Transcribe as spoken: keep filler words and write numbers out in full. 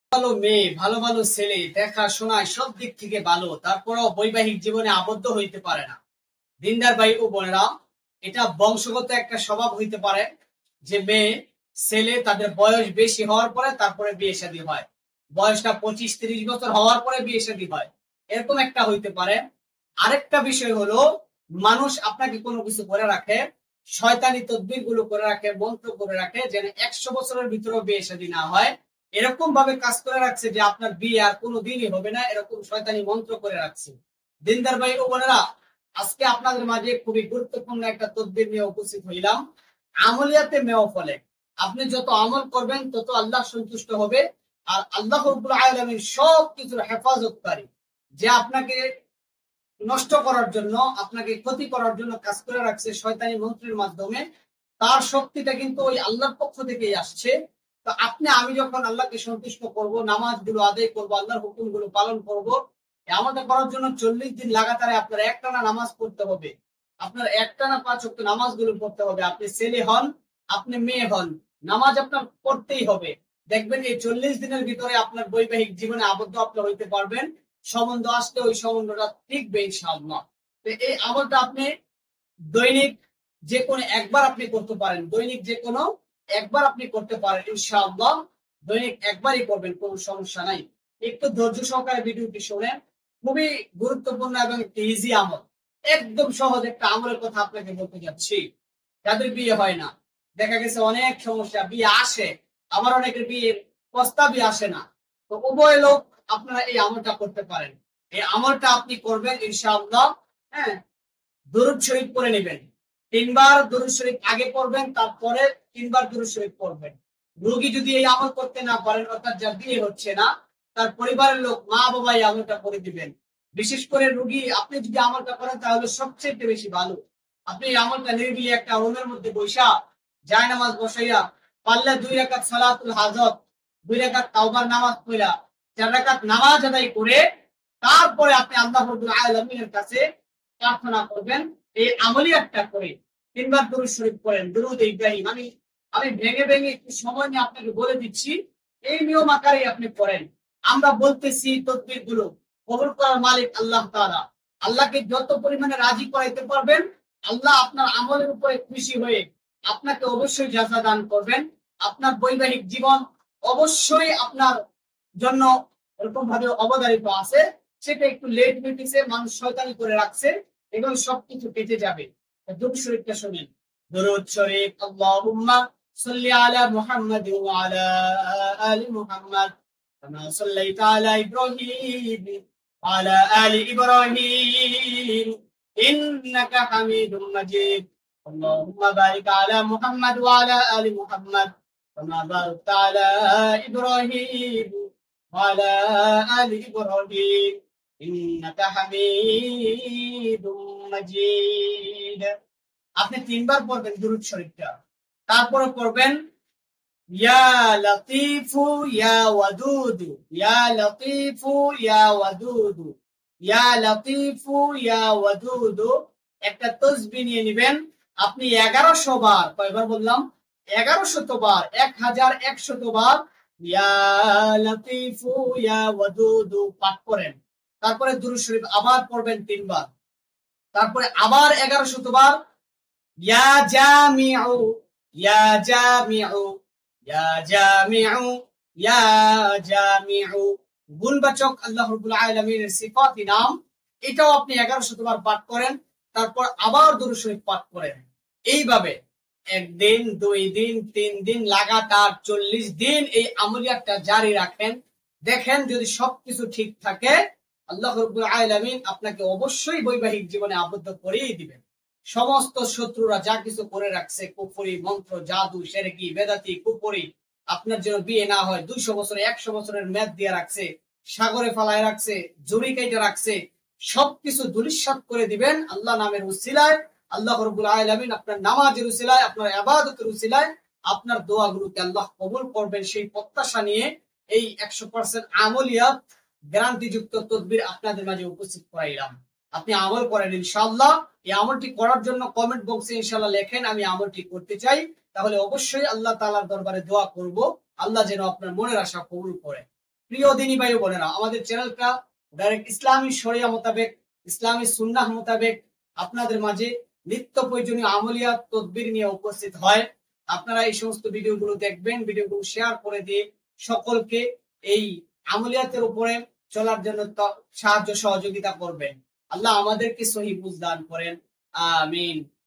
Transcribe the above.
ভালো মেয়ে, ভালো ভালো ছেলে, দেখাশোনায় সব দিক থেকে ভালো, তারপরেও বৈবাহিক জীবনে আবদ্ধ হইতে পারে না। দিনদার ভাই ও বোনেরা, এটা বংশগত একটা স্বভাব হইতে পারে যে মেয়ে ছেলে তাদের বয়স বেশি হওয়ার পরে তারপরে বিয়ে শাদী হয়, বয়সটা পঁচিশ তিরিশ বছর হওয়ার পরে বিয়ে শাদী হয়, এরকম একটা হইতে পারে। আরেকটা বিষয় হলো, মানুষ আপনাকে কোনো কিছু করে রাখে, শয়তানি তদবির গুলো করে রাখে, মন্ত্র করে রাখে, যেন একশো বছরের ভিতরেও বিয়ে শাদী না হয়। এরকম ভাবে কাজ করে রাখছে যে আপনার বিয়ে আর কোনো দিনই হবে না, এরকম শয়তানি মন্ত্র করে রাখছে। দিনদার ভাই ও বোনেরা, আজকে আপনাদের মাঝে খুবই গুরুত্বপূর্ণ একটা তদবির নিয়ে উপস্থিত হইলাম। আমলিয়াতে মেও ফলে, আপনি যত আমল করবেন তত আল্লাহ সন্তুষ্ট হবে। আর আল্লাহ রাব্বুল আলামিন সব কিছুর হেফাজতকারী, যে আপনাকে নষ্ট করার জন্য, আপনাকে ক্ষতি করার জন্য কাজ করে রাখছে শয়তানি মন্ত্রের মাধ্যমে, তার শক্তিটা কিন্তু ওই আল্লাহর পক্ষ থেকেই আসছে। তো আপনি আমি যখন আল্লাহকে সন্তুষ্ট করব, নামাজগুলো আদায় করব, আল্লাহর হুকুমগুলো পালন করব, আমাদের করার জন্য চল্লিশ দিন লাগাতারে আপনার একটানা নামাজ পড়তে হবে। আপনার একটানা পাঁচ ওয়াক্ত নামাজগুলো পড়তে হবে। আপনি ছেলে হন, আপনি মেয়ে হন, নামাজ আপনার পড়তেই হবে। দেখবেন এই চল্লিশ দিনের ভিতরে আপনার বৈবাহিক জীবনে আবদ্ধ আপনি হইতে পারবেন। সম্বন্ধ আসলে ওই সম্বন্ধটা টিকবে ইনশাআল্লাহ। তো এই আমলটা আপনি দৈনিক যে কোনো একবার আপনি করতে পারেন, দৈনিক যে কোনো একবার আপনি করতে পারেন ইনশাআল্লাহ। দৈনিক একবারই করবেন, কোনো সমস্যা নাই। একটু ধৈর্য সহকারে ভিডিওটি শোনেন। খুবই গুরুত্বপূর্ণ এবং ইজি আমল, একদম সহজ একটা আমলের কথা আপনাকে বলতে যাচ্ছি। যাদের বিয়ে হয় না, দেখা গেছে অনেক সমস্যা, বিয়ে আসে আবার অনেকের বিয়ের প্রস্তাবই আসে না, তো উভয় লোক আপনারা এই আমলটা করতে পারেন। এই আমলটা আপনি করবেন ইনশাআল্লাহ। হ্যাঁ, দরুদ শরীফ পড়ে নেবেন। তিনবার দরুদ শরীফ আগে পড়বেন, তারপরে তিনবার দরুদ শরীফ পড়বেন। রোগী যদি এই আমল করতে না পারেন, অর্থাৎ যার বিয়ে হচ্ছে না, তার পরিবারের লোক মা বাবা এই আমলটা করে দিবেন। বিশেষ করে রোগী আপনি যদি আমলটা করেন তাহলে সবচেয়ে বেশি ভালো। আপনি এই আমলটা নিরিবিলি একটা রুমের মধ্যে বসা, জায়নামাজ বসাইয়া, পারলে দুই রাকাত সালাতুল হাজত, দুই রাকাত তাওবার নামাজ পড়া, চার রাকাত নামাজ আদায় করে তারপরে আপনি আল্লাহ রাব্বুল আলামিনের কাছে প্রার্থনা করবেন। এই আমলিয়াতটা করে তিনবার দরুদ শরীফ পড়েন, দরুদ ইব্রাহিম। আমি আমি ভেঙে ভেঙে একটু সময় নিয়ে আপনাকে বলে দিচ্ছি, এই নিয়ম আকারে আপনি পড়েন। আমরা বলতেছি তদবির গুলো কবুল করার মালিক আল্লাহ তাআলা। আল্লাহকে যত পরিমাণে রাজি করাইতে পারবেন, আল্লাহ আপনার আমলের উপরে খুশি হয়ে আপনাকে অবশ্যই জাযা দান করবেন। আপনার বৈবাহিক জীবন অবশ্যই আপনার জন্য এরকম ভাবে অবধারিত আছে। সেটা একটু লেট মিটিছে, মানুষ শয়তানি করে রাখছে, এগুলো সবকিছু কেটে যাবে। দরুদ শরীফটা শুনেন। দরুদ শরীফ। আল্লাহুম্মা সাল্লি আলা মুহাম্মাদ ওয়া আলা আলি মুহাম্মাদ কামা সাল্লাইতা আলা ইব্রাহিম ওয়া আলা আলি ইব্রাহিম ইন্নাকা হামিদুম মাজিদ। আল্লাহুম্মা বারিক আলা মুহাম্মাদ ওয়া আলা আলি মুহাম্মাদ কামা বারাকতা আলা ইব্রাহিম ওয়া আলা আলি ইব্রাহিম ইন্নাকা হামিদুম মাজিদ। আপনি তিনবার পড়বেন দুরূদ শরীফটা, তারপরে পড়বেন ইয়া লতীফু ইয়া ওয়াদুদু, ইয়া লতীফু ইয়া ওয়াদুদু, ইয়া লতীফু ইয়া ওয়াদুদু। একটা তাসবিহ নিয়ে নেবেন। আপনি এগারোশো বার, কয়বার বললাম? এগারোশো বার, এক হাজার একশত বার ইয়া লতীফু ইয়া ওয়াদুদু পাঠ করেন। তারপরে দুরূদ শরীফ আবার পড়বেন তিনবার। তারপরে আবার এগারোশো বার ইয়া জামিউ ইয়া জামিউ ইয়া জামিউ ইয়া জামিউ। গুণবাচক আল্লাহ রাব্বুল আলামিনের সিফাতি নাম, এটাও আপনি এগারোশো বার পাঠ করেন। তারপর আবার দরুদ শরীফ পাঠ করেন। এইভাবে একদিন, দুই দিন, তিন দিন, লাগাতার চল্লিশ দিন এই আমলিয়াতটা জারি রাখেন। দেখেন যদি সবকিছু ঠিক থাকে, আল্লাহ রাব্বুল আলামিন আপনাকে অবশ্যই বৈবাহিক জীবনে আবদ্ধ করেই দিবেন। সমস্ত শত্রুরা যা কিছু করে রাখছে, কুফরি মন্ত্র, জাদু, শিরকি, বেদাতি, কুফরি, আপনার জন্য বিয়ে না হয়, দুইশো বছরে একশো বছরের মেয়াদ দিয়ে রাখছে, সাগরে ফালায় রাখছে, জড়ি কেটে রাখছে, সবকিছু ধূলিসাৎ করে দিবেন আল্লাহ নামের উসিলায়। আল্লাহ রাব্বুল আলামিন আপনার নামাজের উসিলায়, আপনার ইবাদতের উসিলায় আপনার দোয়াগুলোকে আল্লাহ কবুল করবেন, সেই প্রত্যাশা নিয়ে এই একশো পার্সেন্ট আমলিয়াত গ্যারান্টি যুক্ত তদবির আপনাদের মাঝে উপস্থিত করাইলাম। আপনি আমল করেন ইনশাআল্লাহ। এই আমলটি করার জন্য কমেন্ট বক্সে ইনশাআল্লাহ লেখেন আমি আমলটি করতে চাই, তাহলে অবশ্যই আল্লাহ তাআলার দরবারে দোয়া করব, আল্লাহ যেন আপনার মনের আশা কবুল করে। প্রিয় দিনী ভাই বোনেরা, আমাদের চ্যানেলটা ডাইরেক্ট ইসলামী শরিয়া মোতাবেক, ইসলামী সুন্নাহ মোতাবেক আপনাদের মাঝে নিত্য প্রয়োজনীয় আমলিয়াত তদবির নিয়ে উপস্থিত হয়। আপনারা এই সমস্ত ভিডিওগুলো দেখবেন, ভিডিওগুলো শেয়ার করে দিয়ে সকলকে এই আমলিয়াতের উপরে চলার জন্য সাহায্য সহযোগিতা করবেন। আল্লাহ আমাদেরকে সহি বুঝ দান করেন, আমিন।